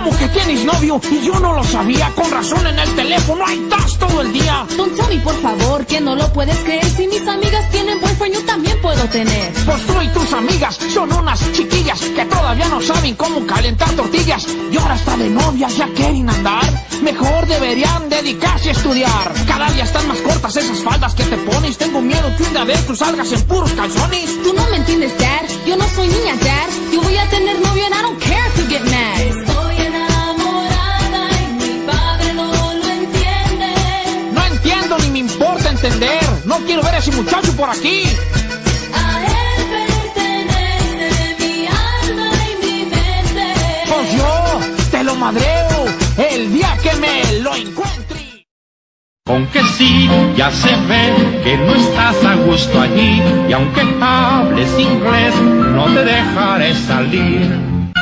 ¿Cómo que tienes novio? Y yo no lo sabía. Con razón en el teléfono ahí estás todo el día. Don't tell me, por favor, que no lo puedes creer. Si mis amigas tienen boyfriend, yo también puedo tener. Pues tú y tus amigas son unas chiquillas que todavía no saben cómo calentar tortillas. Y ahora está de novias, ya quieren andar. Mejor deberían dedicarse a estudiar. Cada día están más cortas esas faldas que te pones. Tengo miedo que un día de estos salgas en puros calzones. Tú no me entiendes, Dad. Yo no soy niña, Dad. Yo voy a tener novio and I don't care if you get mad. Estoy enamorada y mi padre no lo entiende. No entiendo ni me importa entender. No quiero ver a ese muchacho por aquí. A él pertenece mi alma y mi mente. Pues yo te lo madreo el día que me lo encuentre. Aunque sí, ya se ve que no estás a gusto allí. Y aunque hables inglés, no te dejaré salir.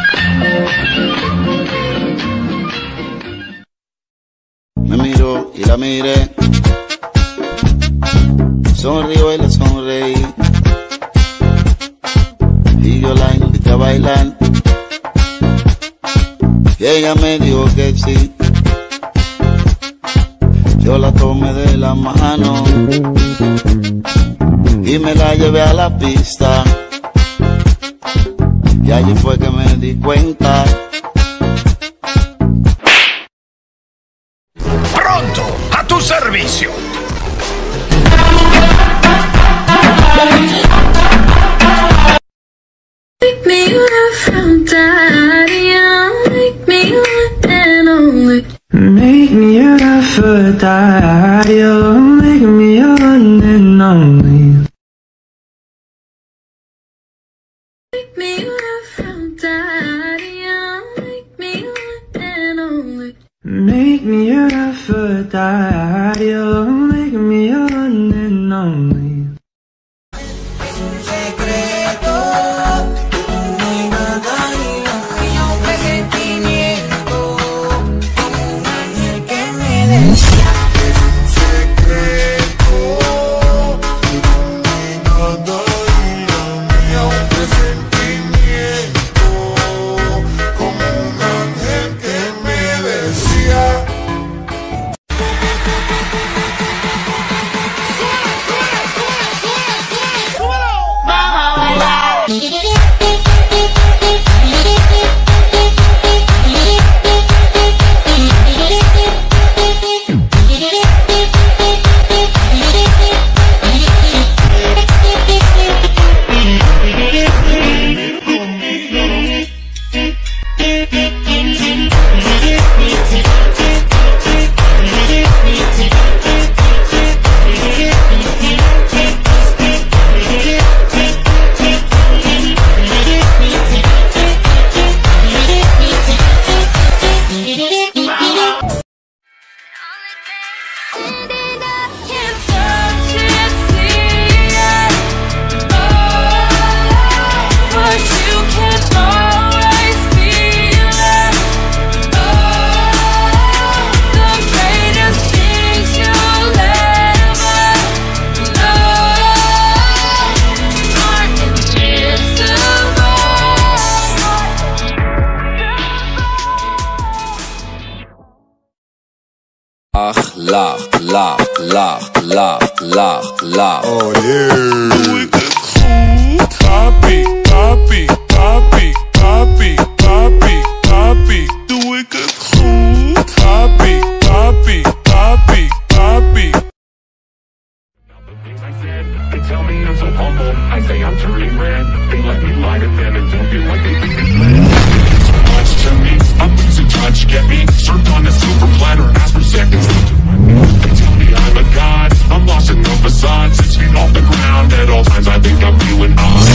Me miró y la miré, sonrió y le sonreí, y yo la invité a bailar, y ella me dijo que sí. Yo la tomé de la mano y me la llevé a la pista, y allí fue que me di cuenta. Pronto, a tu servicio. Make me your friend, daddy, make me your and only. Make me your daddy, make me your one and only. Make me your friend, daddy, make me your one and only. Make me your daddy, make me your one and only. Lach. Oh yeah. Doe ik het goed? Papi, papi, papi, papi, papi, papi. Doe ik het goed? Papi, papi, papi, papi. I said, they tell me I'm so humble. I say I'm turning red. They let me lie to them and don't feel like they think it's lit. It's so much to me. I'm losing touch. Get me served on a silver platter. Ask for seconds. They tell me I'm a god. I'm lost in the facade. 6 feet off the ground. At all times I think I'm feeling odd.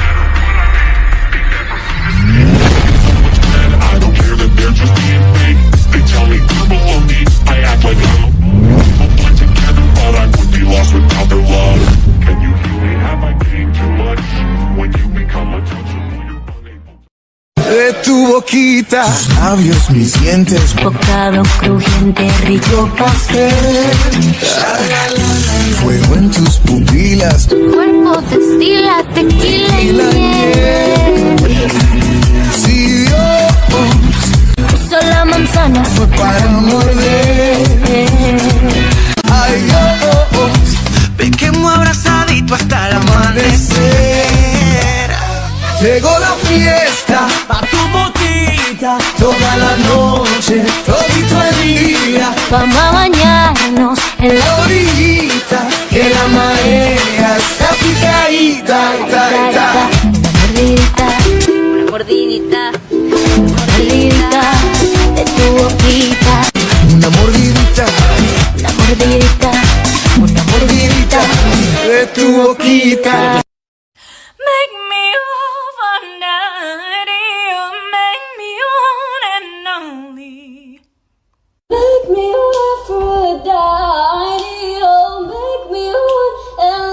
So much bread. I don't care that they're just being fake. They tell me we're below me. I act like I'm all put together, but I would be lost without their love. Can you heal me? Have I gained too much? When you become untouchable, you're unable. De tu boquita, tus labios, mis dientes, Bocado crujiente, rico pastel. Fuego en tus pupilas, Tu cuerpo destila tequila y miel. Si Dios mañana fue para morder. Ay, oh, oh, oh. Pequemos abrazadito hasta el amanecer. Llegó la fiesta, pa' tu boquita, toda la noche, todito el día. Vamos a bañarnos en la orillita, que la marea está picadita. Una mordidita de tu boquita. Una mordidita de tu boquita. Make me Aphrodite, oh, make me one and only. Make me Aphrodite, oh, make me one and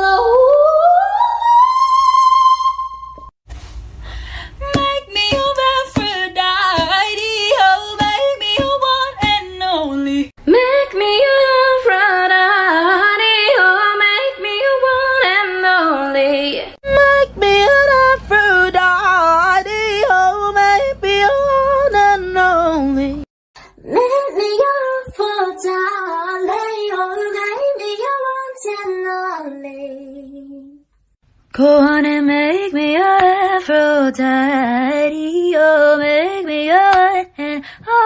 only. Make me Aphrodite, oh, make me one and only. Make me Aphrodite, oh, make me one and only. Make me an Aphrodite, oh, make me one and only. Make me an Aphrodite, oh, make me one and only. Go on and make me an Aphrodite, oh, make me one and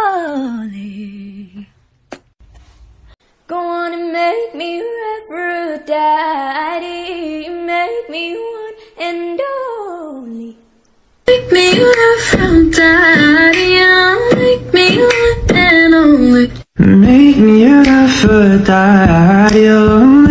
only. Go on and make me Aphrodite, make me one and only. Make me Aphrodite, oh, make me one and only. Make me Aphrodite, oh,